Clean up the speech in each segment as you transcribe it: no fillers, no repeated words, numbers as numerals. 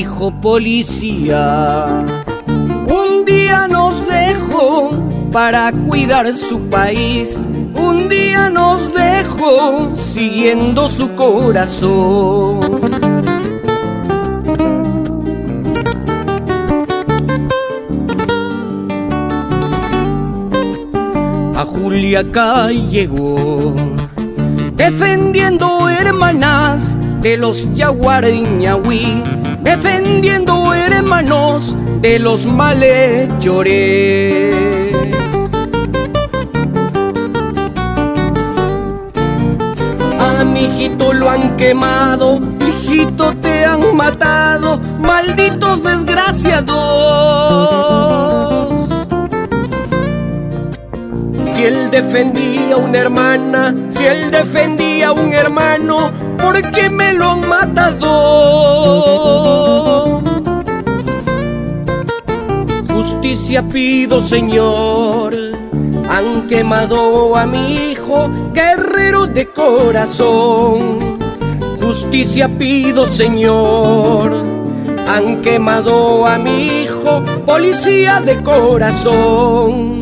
hijo policía. Un día nos dejó para cuidar su país. Un día nos dejó siguiendo su corazón. A Juliacán llegó defendiendo hermanas de los yaguariñahui, defendiendo hermanos de los malhechores. A mi hijito lo han quemado, hijito te han matado, malditos desgraciados. Si él defendía a una hermana, si él defendía a un hermano, ¿por qué me lo han matado? Justicia pido, Señor. Han quemado a mi hijo, guerrero de corazón. Justicia pido, Señor. Han quemado a mi hijo, policía de corazón.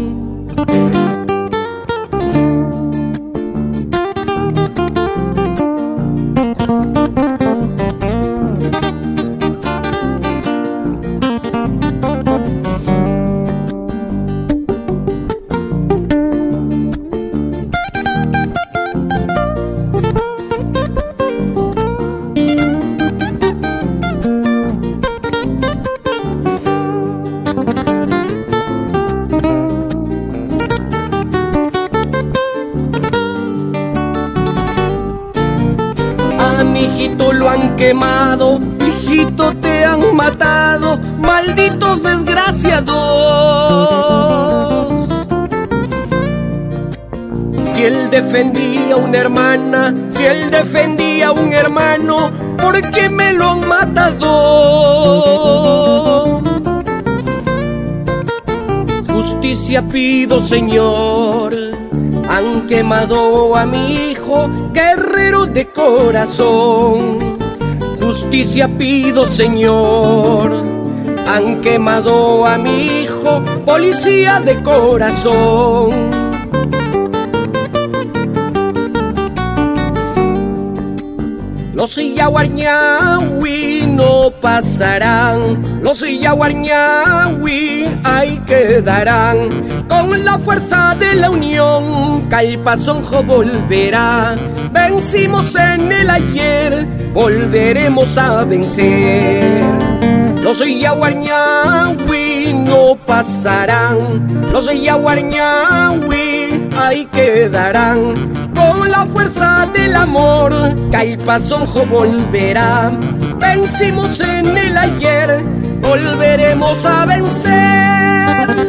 A mi hijito lo han quemado, hijito te han matado, malditos desgraciados. Si él defendía a una hermana, si él defendía a un hermano, ¿por qué me lo han matado? Justicia pido, Señor. Han quemado a mi hijo, guerrero de corazón. Justicia pido, Señor. Han quemado a mi hijo, policía de corazón. Los yaguariñahui no pasarán, los yaguariñahui ahí quedarán. Con la fuerza de la unión, Calpasonjo volverá. Vencimos en el ayer, volveremos a vencer. Los yaguariñahui no pasarán, los yaguariñahui ahí quedarán. Con la fuerza del amor, Calpasonjo volverá. Vencimos en el ayer, volveremos a vencer.